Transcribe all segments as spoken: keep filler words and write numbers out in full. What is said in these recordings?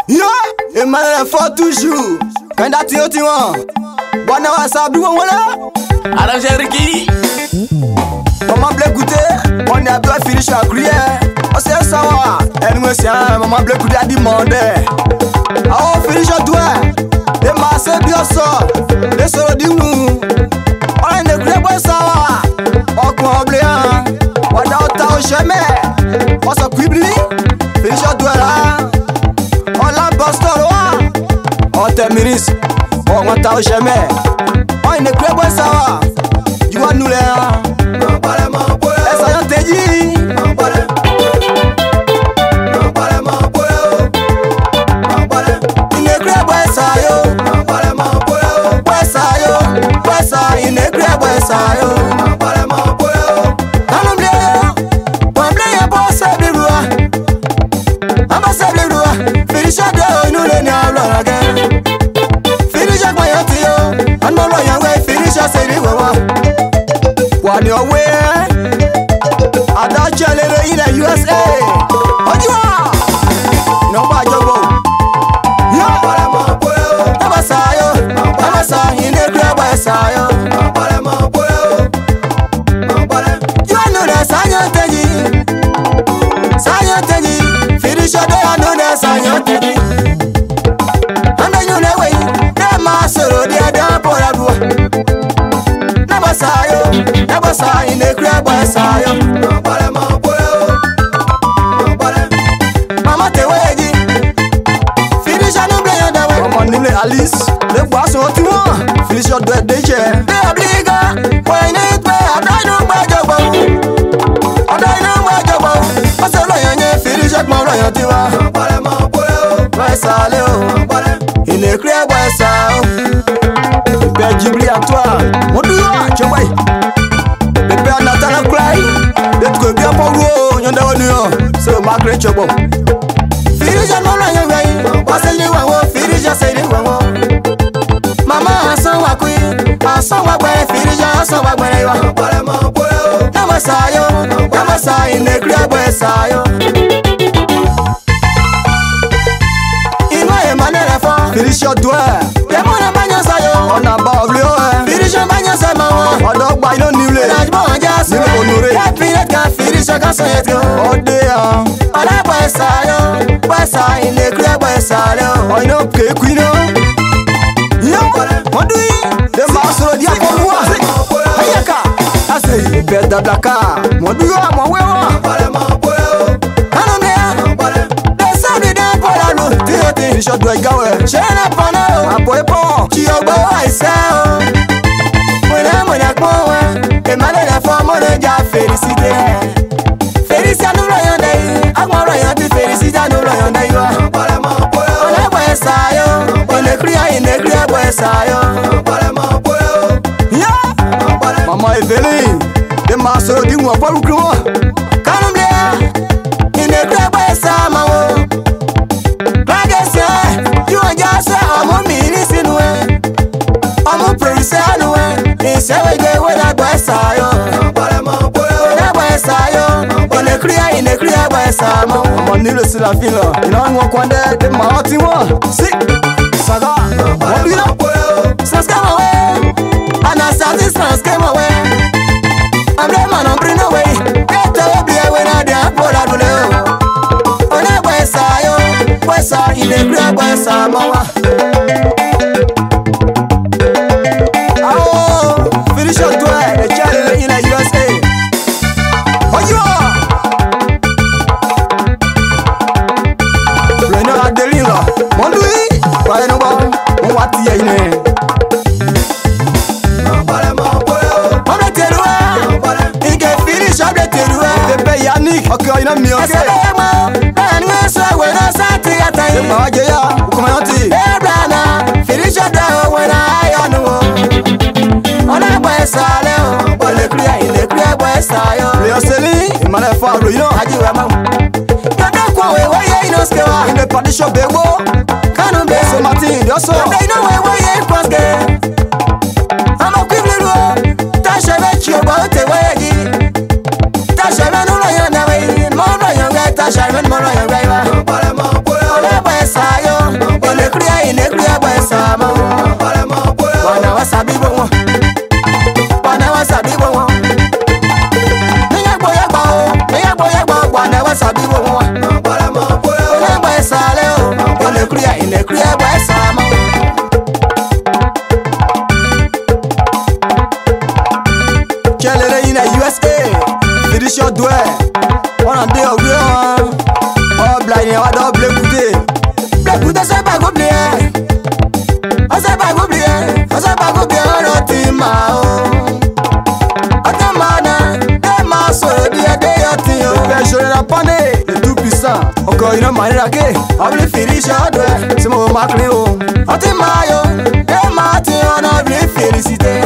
Yo, Emmanuel fort toujours. Quand t'as tiré, tu vois. Bon, on va s'abouer, voilà. Arrange Ricky. Maman bleu goûter. On a bien fini sur la cuillère. On sait ça, elle me tient. Maman bleu goûter a demandé. Ah, on finit sur toi. Et ma c'est bien ça. Et sur le nous. On a une grève, ça. On comble, hein. On a autant jamais. On s'en cuit, fini sur toi là. On l'a baston, on termine. On n'entend jamais. On est club, ça va. Tu vois nous là. Ça y est, t'es dit. Il est club, ça yo. Ouais, ça yo. Ouais, ça, il est club, ça yo. On oublie, on oublie, on s'est bleu. On s'est bleu. Finish de nous les niabla. Finish my yatio. And no longer way. Finish a city. One your way. I don't tell you in the U S A. What you are? No bad job. Yeah. Abasayo. Abasa in the crab. Abasayo. You know that Sanyo Teddy. Sanyo Teddy. Finish a day. I know that Sanyo Teddy. And then you know way. The master. The other poor. Nabasayo. Nabasa in the crab. Abasayo. Mama te wegi. Finish a no play on the way. Mama name Alice. The boss what you want. Finish your dead day chair. They are bliga. When it way, I don't know my job. I don't know my job. What's a lion? Finish your mom lion to her. Where's Aleo? In the crab. Where's Al? Père Djibli à toi. Mon dieu, tu vois. Le père Nathan cry. Let's go bien pour vous. Y'en a un. C'est ma crête bon. Finish your mom lion way. What's a new one? Finish your say one. Mama, I saw a queen. I saw a boy. Finish your saw a boy. Namasayo. Namasayo in the crab. Where's Al? Finish your doigt. Y'a mon abagnon sayo. On a bablé. Finish your bagnon sa maman. On dog by no nule. Lâche bon gas. Nule honoré. Y'a pilet quand finish your canson yet go. Oh dear. On a boy sayo. Boy sayo in the crib boy sayo. On no ke queen. Yo. What do you? The master dia pour moi. Ayaka. Asay. Beda blaka. Mon dieu mon wewa. Finish your doigt gawe. Shena pano. Apoe pon. Chiobo aisao. Mwana mwana kmowe. Emane la famo ne ja félicité. Félicité nous la yandai. Akmo la yandi félicité nous la yandai wa. On a boy sayo. On est cria in est cria boy sayo. Yeah. Mama Evelyn. De maso di mo pa lukro. Kanumle. In est cria boy sa mawo. You and just I'm a minister, I'm a priest. He said, we go with a boy, Sayo. That boy, Sayo. On the clear in the clear boy, Samo. I'm on Nilo Silafino. You know, I'm one day, the mountain one. See, Saga, what do you know? Sans come away. And I saw this sans came away. I'm the man, I'm bring away. Get the beer when I did for that below. On that boy, Sayo. Wesa in the crib, Wesa Mawa. Oh, finish your doigt, the child in the U S A. Oh, you are. Renault Adelina, Mondui, why no one? What the ine? On the terroir, he can finish up the terroir. The pay Yannick, okay, I'm me, okay. When I sat here, I say, hey, Brana, finish your down when I on the wall. On a boy, Salo, but the clear in the clear boy, Sayo. You're selling, my father, you know, I do a mom. You don't go away, you know, in the party shop, they walk. Can't be so much in your soul. They know where we ain't cross game. I'm a quick little Tasha, bet you about the way. Tasha, no, no, no, no, no, no, no, no, Tasha, no, no, no, no, no, no, Sayo. oh blé goûté. Blé goûté c'est pas oublié. Oh c'est pas oublié. Oh c'est pas oublié on ti ma oh. Ate mana, te ma so di ade yoti oh. Le pêche la pandé, le tout puissant. Encore une manière que, on veut finir chadoué. C'est mon maclé oh. Ate ma yo, te ma ti on a voulu féliciter.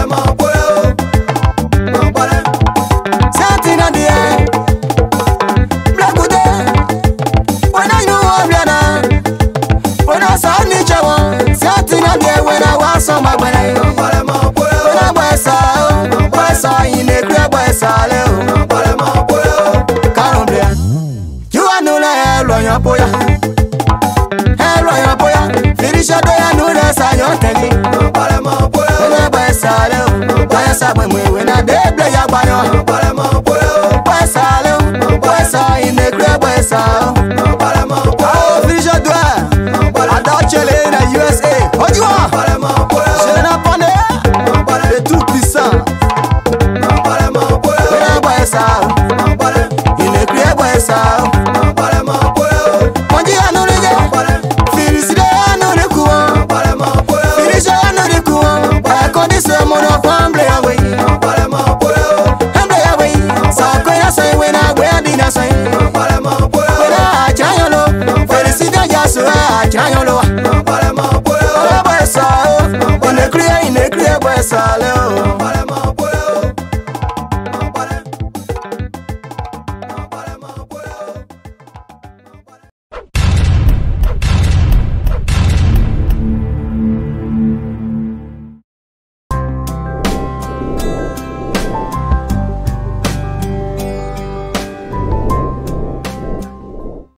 So my boy, when I wear so, boy so in the crib, boy so low. Can't be. You are no hair on your boy, hair on your boy. Finish your day, I know that's how you're telling. When I wear so low, boy so when we win a day, play your boy.